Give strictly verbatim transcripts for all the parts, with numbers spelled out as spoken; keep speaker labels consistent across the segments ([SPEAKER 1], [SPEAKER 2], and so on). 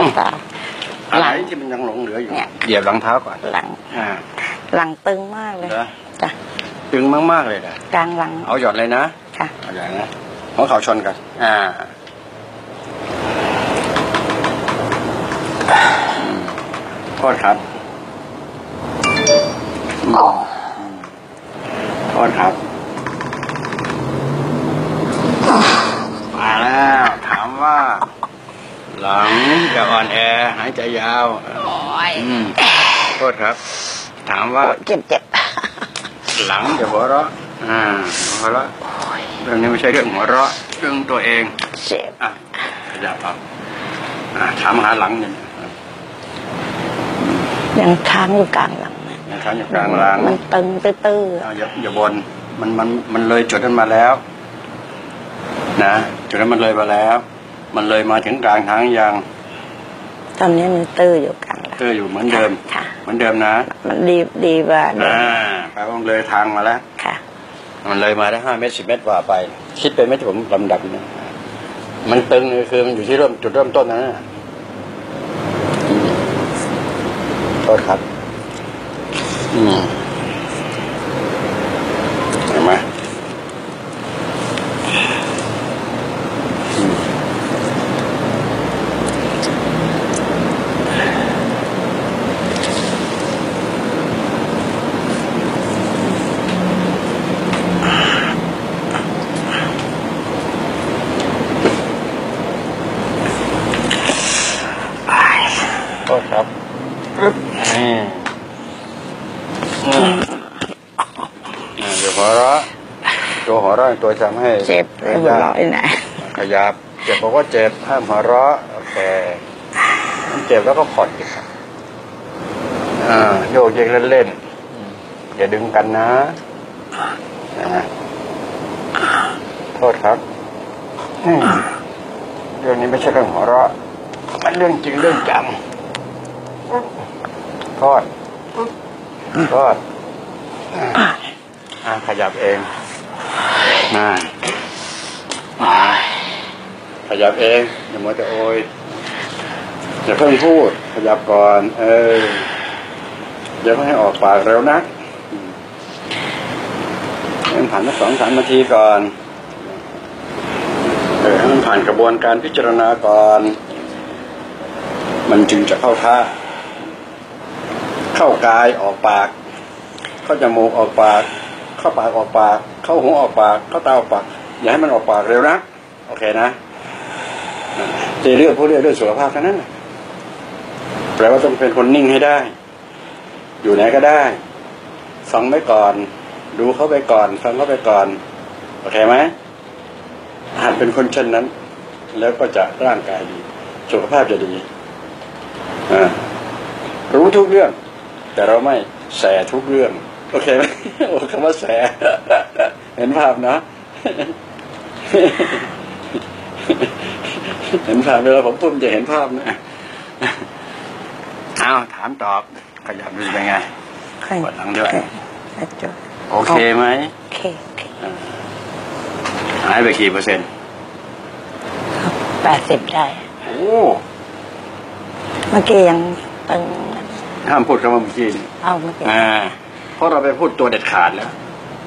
[SPEAKER 1] อะไรที่มันยังหลงเหลืออยู่เหยียบหลังเท้าก่อน
[SPEAKER 2] หลัง
[SPEAKER 1] อ่า
[SPEAKER 2] หลังตึงมากเลยจ้ะ
[SPEAKER 1] ตึงมากๆเลยนะ
[SPEAKER 2] กลางหลัง
[SPEAKER 1] เอาหยอดเลยนะ
[SPEAKER 2] ค่ะ
[SPEAKER 1] เอาหยอดนะหัวเข่าชนกันอ่าโทษครับโทษครับมาแล้วถามว่าหลังอย่าอ่อนแอหายใจยาวโทษครับถามว่า
[SPEAKER 2] เจ็บเจ็บ
[SPEAKER 1] หลังอย่าหัวเราะอ่าหัวเราะเรื่องนี้ไม่ใช่เรื่องหัวเราะเรื่องตัวเอง
[SPEAKER 2] เจ็บ
[SPEAKER 1] อ่ะขยับเอาอ่าถามหาหลังเนี่ย
[SPEAKER 2] ยังค้างอยู่กลางหลัง
[SPEAKER 1] ยังค้างอยู่กลางหลัง
[SPEAKER 2] มันตึงตื้อ
[SPEAKER 1] ๆอย่าอย่าบนมันมันมันเลยจุดนั้นมาแล้วนะจุดนั้นมันเลยมาแล้วมันเลยมาถึงกลางทางยัง
[SPEAKER 2] ตอนนี้มันตื้ออยู่กลาง
[SPEAKER 1] ตื้ออยู่เหมือนเดิม
[SPEAKER 2] ค่ะ
[SPEAKER 1] เหมือนเดิมนะ
[SPEAKER 2] มันดีดีกว่า
[SPEAKER 1] อ่าแปลว่ามันเลยทางมาแล้ว
[SPEAKER 2] ค่ะ
[SPEAKER 1] มันเลยมาได้ห้าเมตรสิบเมตรกว่าไปคิดไปไม่ถึงลำดับนะมันตึงเลยคือมันอยู่ที่เริ่มจุดเริ่มต้นนะโทษครับอืมเห็นไหมโทษครับนี่เดี๋ยวหัวเราะตัวหัวเราะตัวทำให้
[SPEAKER 2] เจ็บเลยหัวเราะไหน
[SPEAKER 1] ขยับเจ็บบอกว่าเจ็บห้ามหัวเราะโอเคมันเจ็บแล้วก็ผ่อนครับอ่าโยกเยกเล่นๆอย่าดึงกันนะนะโทษครับเรื่องนี้ไม่ใช่เรื่องหัวเราะมันเรื่องจริงเรื่องจังโทษโทษอ่าขยับเองน่าขยับเองอย่ามัวแต่โอยอย่าเพิ่งพูดขยับก่อนเอออย่าเพิ่งให้ออกปากเร็วนะให้มันผ่านสักสองสามนาทีก่อนเออให้มันผ่านกระบวนการพิจารณาก่อนมันจึงจะเข้าท่าเข้ากายออกปากเข้าจมูกออกปากเข้าปากออกปากเข้าหูออกปากเข้าตาออกปากอย่าให้มันออกปากเร็วนะโอเคนะจะเรื่องพวกเรื่องเรื่องสุขภาพทั้งนั้นแปลว่าต้องเป็นคนนิ่งให้ได้อยู่ไหนก็ได้ฟังไว้ก่อนดูเขาไปก่อนฟังเขาไปก่อนโอเคไหมหัดเป็นคนเช่นนั้นแล้วก็จะร่างกายดีสุขภาพจะดีอ่ารู้ทุกเรื่องแต่เราไม่แสทุกเรื่องโอเคไหมโอ้คำว่าแสเห็นภาพนะเห็นภาพเวลาผมพูดจะเห็นภาพนะเอาถามตอบขยับดูเป็นไงปวดหลังด้วยโอเคไหม
[SPEAKER 2] โอเค
[SPEAKER 1] หายไปกี่เปอร์เซ็นต์
[SPEAKER 2] แปดสิบได้
[SPEAKER 1] โอ้
[SPEAKER 2] เมื่อกี้ยังตึง
[SPEAKER 1] ห้ามพูดคำว่าเมื่อกี้
[SPEAKER 2] เอาเมื่อกี้
[SPEAKER 1] อ่าเพราะเราไปพูดตัวเด็ดขาดแล้ว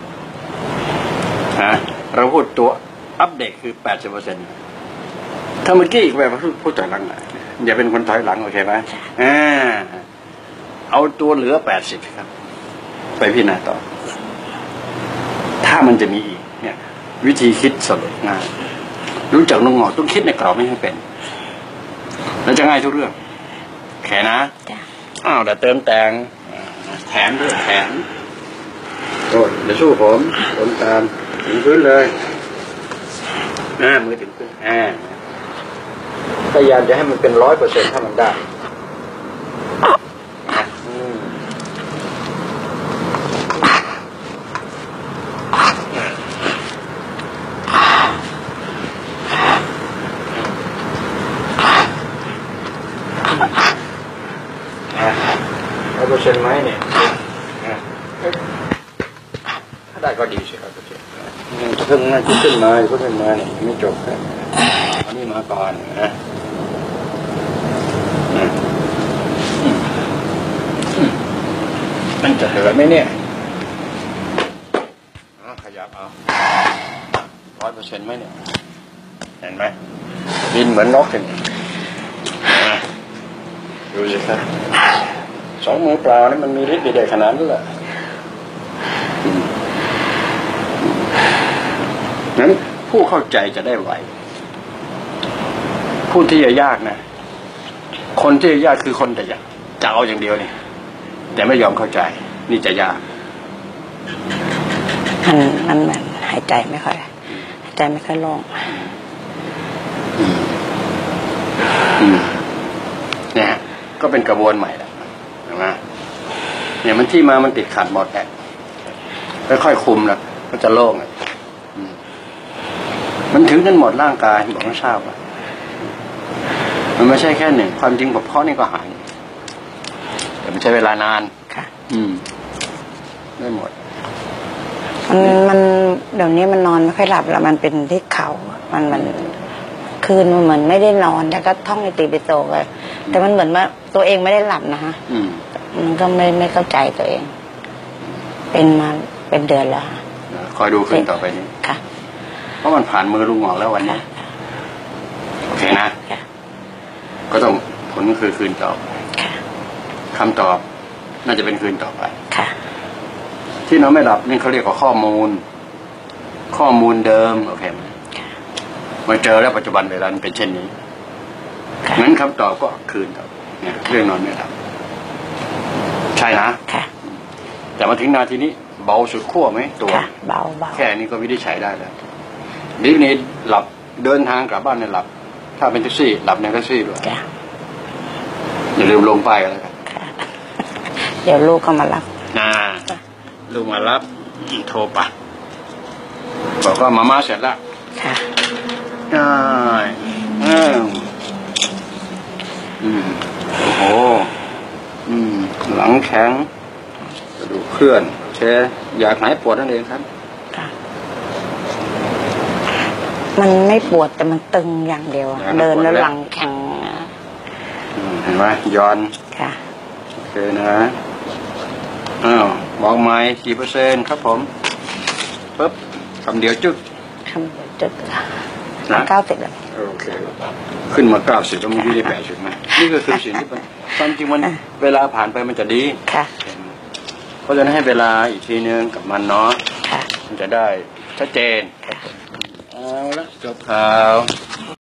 [SPEAKER 1] ฮะเราพูดตัวอัปเดตคือแปดสิบเปอร์เซ็นต์ถ้าเมื่อกี้อีกแบบพูดพูดถอยหลังอย่าเป็นคนถอยหลังโอเคไหมอ่าเอาตัวเหลือแปดสิบครับไปพิจารณาต่อถ้ามันจะมีอีกเนี่ยวิธีคิดสรุปง่ายรู้จักนงหงอต้องคิดในกรอบไม่ให้เป็นแล้วจะง่ายทุกเรื่องแค่นะอ้าวแต่เติมแต่งแถมด้วยแถมโอ้ยเดี๋ยวสู้ผมผมตามถึงพื้นเลยอ่ามือถึงพื้นอ่าพยายามจะให้มันเป็นร้อยเปอร์เซ็นต์ถ้ามันได้ร้อยเปอร์เซ็นต์ไหมเนี่ยถ้าได้ก็ดีสิครับเพิ่งน่าจะขึ้นมาเพิ่งขึ้นมาเนี่ยไม่จบครับอันนี้มาก่อนนะมันจะเหลือไหมเนี่ยขยับเอาร้อยเปอร์เซ็นต์ไหมเนี่ยเห็นไหมบินเหมือนนกเห็นดูสิครับสองมือเปล่านี่มันมีฤทธิ์เดชขนาดนั้นแหละนั้นผู้เข้าใจจะได้ไหวผู้ที่จะยากนะคนที่จะยากคือคนแต่จะเอาอย่างเดียวนี่แต่ไม่ยอมเข้าใจนี่จะยาก
[SPEAKER 2] มันมันเหมือนหายใจไม่ค่อยหายใจไม่ค่อยโล่ง
[SPEAKER 1] เนี่ยก็เป็นกระบวนใหม่แหละเห็นไหมเนี่ยมันที่มามันติดขัดหมดแหละค่อยๆคุมแล้วก็จะโล่งอ่ะมันถึงกันหมดร่างกายบอกไม่ทราบอ่ะมันไม่ใช่แค่หนึ่งความจริงผมเพาะนี่ก็หายแต่มันใช้เวลานาน
[SPEAKER 2] ค่ะ
[SPEAKER 1] อืมได้หมด
[SPEAKER 2] มันมันเดี๋ยวนี้มันนอนไม่ค่อยหลับแล้วมันเป็นที่เข่ามันมันคืนมันเหมือนไม่ได้นอนแล้วก็ท่องในตีปิโสไปแต่มันเหมือนว่าตัวเองไม่ได้หลับนะฮะมันก็ไม่ไม่เข้าใจตัวเองเป็นมาเป็นเดือนแล้ว
[SPEAKER 1] คอยดูคืนต่อไปนี้
[SPEAKER 2] ค่ะ
[SPEAKER 1] เพราะมันผ่านมือลุงหมอกแล้ววันนี้โอเคนะก็ต้องผลคือคืนตอบคำตอบน่าจะเป็นคืนต่อไป
[SPEAKER 2] ค่ะ
[SPEAKER 1] ที่นอนไม่หลับนี่เขาเรียกว่าข้อมูลข้อมูลเดิมโอเคไหมมาเจอแล้วปัจจุบันเวลาเป็นเช่นนี้งั้นคำตอบก็คืนต่อเนี่ยเรื่องนอนไม่หลับใช่นะแต่มาถึงนาทีนี้เบาสุดขั้วไหมตัว
[SPEAKER 2] เบาเบา
[SPEAKER 1] แค่นี้ก็วินิจฉัยได้แล้วนี่นี่หลับเดินทางกลับบ้านเนี่ยหลับถ้าเป็นแท็กซี่หลับในแท็กซี่ด้วยอย่าลืมลงป้ายกันแล้วกัน
[SPEAKER 2] เดี๋ยวลูกก็มารับ
[SPEAKER 1] น่าลูกมารับโทรปะบอกว่ามาม่าเสร็จแล้ว
[SPEAKER 2] ค่ะ
[SPEAKER 1] ได้อืมอืมโอ้โหอืมหลังแข็งกระดูกเคลื่อนแช่อยากหายปวดนั่นเองครับ
[SPEAKER 2] มันไม่ปวดแต่มันตึงอย่างเดียวเดินแล้วหลังแข็ง
[SPEAKER 1] เห็นไหมย้อน
[SPEAKER 2] ค่ะ
[SPEAKER 1] โอเคนะอ้าวบอกไม้กี่เปอร์เซ็นต์ครับผมปึ๊บคำเดียวจึ๊ก
[SPEAKER 2] คำเดียวจึ๊กนะเก้าสิบเลย
[SPEAKER 1] โอเคขึ้นมาเก้าสิบแล้วมันยี่ได้แปดสิบไหมนี่ก็คือสิ่งที่มันความจริงมันเวลาผ่านไปมันจะดี
[SPEAKER 2] ค่ะ
[SPEAKER 1] เพราะฉะนั้นให้เวลาอีกทีนึงกับมันเนาะมันจะได้ชัดเจนเอาละจบข่าว